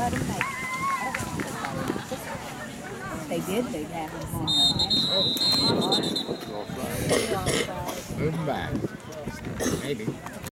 let them make it. They did, they'd have them on the Moving back. Maybe.